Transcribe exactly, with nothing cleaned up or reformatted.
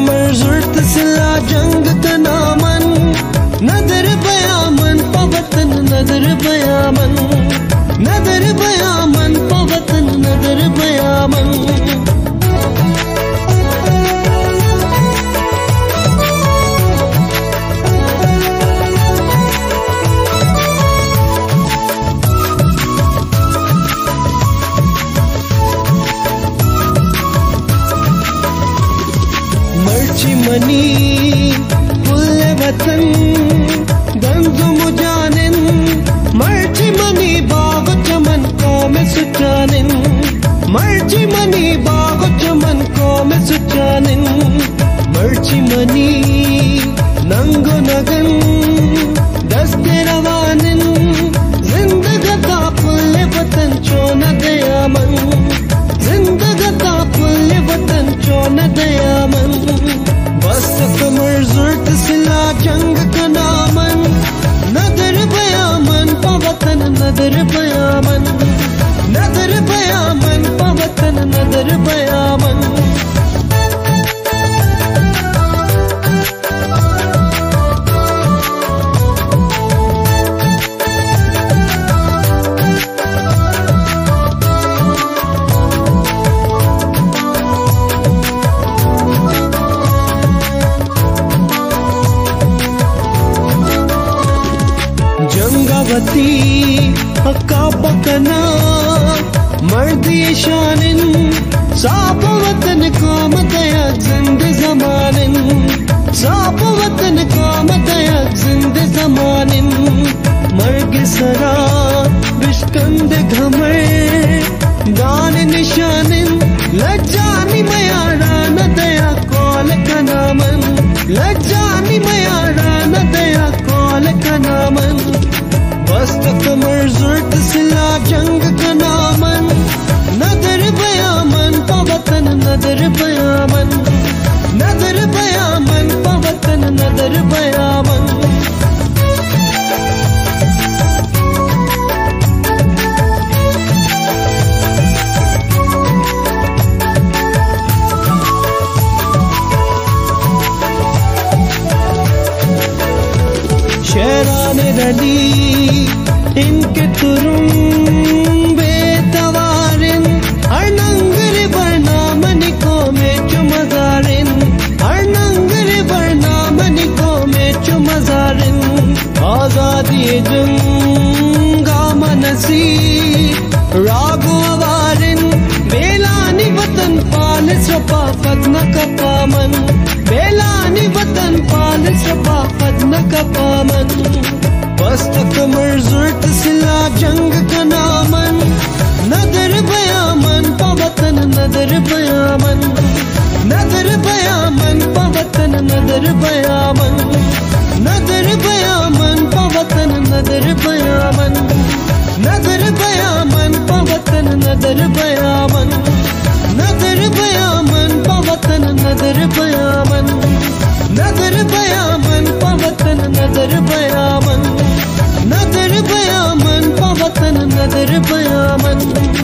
कमर जुर्त सिला जंग का नामन नदर बयामन पवतन नदर बयामन नदर बयामन पवतन नदर बयामन मर्ची मनी पुल्ले वतन गंजु मुजानिन मर्ची मनी बाग चमन को में सुचानिन मर्ची मनी बाग चमन को में सुचानिन मर्ची मनी नंगो नगन दस्ते रवानिन जिंदगता पुल्ले वतन चोन दयामन जिंदगता पुल्ले वतन चोन दयामन बस कमर जुर्त सिला जंग का नामन नदर बयामन पवतन नदर बयामन नदर बयामन पवतन नदर बयामन जंगावती हक्का पकना मर्दी शानिन साप वतन काम दया जिंद जमानिन साप वतन काम दया जिंद जमानिन मर्ग सरा विष्कंद घमर दान निशानिन लज्जानी मयाड़ा न दया कौल का नामन लज्जानी मयाड़ा न दया कौल का नामन बस्त कमर जुर्त सिला जंग का नामन नदर बयामन पवतन नदर बयामन नदर बयामन पवतन नदर बयामन शेरान रली इनके तुरुम बेतवारिन हर नंगरे बरनामनिको में चुमजारिन हर नंगरे बरनामनिको में चुमजारिन आजादी जंगा मनसी रागो वारिन बेलानी वतन पाल सपा पद्म कपामन बेलानी वतन पाल सपा पद्म कपामन बस्त कमर जुर्त सिला जंग का नामन नदर बयामन पवतन नदर बयामन नदर बयामन पवतन नदर बयामन नदर बयामन पवतन नदर बयामन नदर बयामन पवतन नदर बयामन नदर बयामन पवतन नदर बयामन नदर बयामन पवतन नदर बयामन नदर बयामन पवतन नदर बयामन।